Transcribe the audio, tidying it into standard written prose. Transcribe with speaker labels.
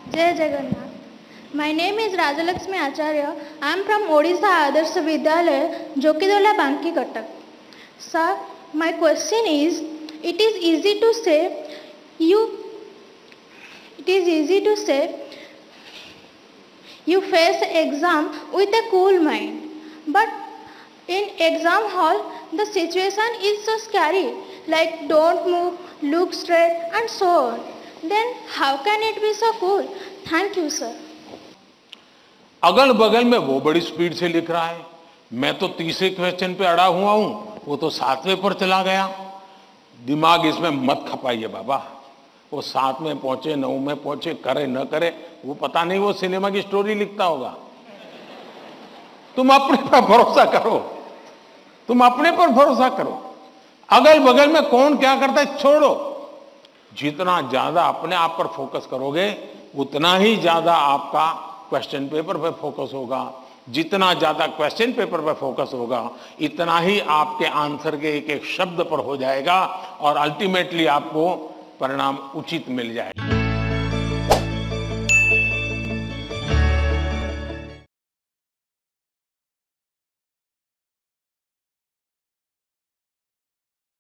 Speaker 1: जय Jagannath. My name is Rajalakshmi Acharya. I am from Odisha Adarsh Vidyalaya, Jokidola, Banki, Cuttack. Sir, my question is, it is easy to say you face exam with a cool mind, but in exam hall the situation is so scary, like don't move, look straight and so on. Then how can it be so cool? Thank you, sir.
Speaker 2: अगल बगल में वो बड़ी speed से लिख रहा है, मैं तो तीसरे क्वेश्चन पे अड़ा हुआ हूं, वो तो 7वें पर चला गया. दिमाग इसमें मत खपाइए बाबा. वो 7 में पहुंचे, 9 में पहुंचे, करे न करे, वो पता नहीं, वो सिनेमा की स्टोरी लिखता होगा. तुम अपने पर भरोसा करो, तुम अपने पर भरोसा करो. अगल बगल में कौन क्या करता है छोड़ो. जितना ज्यादा अपने आप पर फोकस करोगे उतना ही ज्यादा आपका क्वेश्चन पेपर पर फोकस होगा. जितना ज्यादा क्वेश्चन पेपर पर फोकस होगा इतना ही आपके आंसर के एक एक शब्द पर हो जाएगा और अल्टीमेटली आपको परिणाम उचित मिल जाएगा.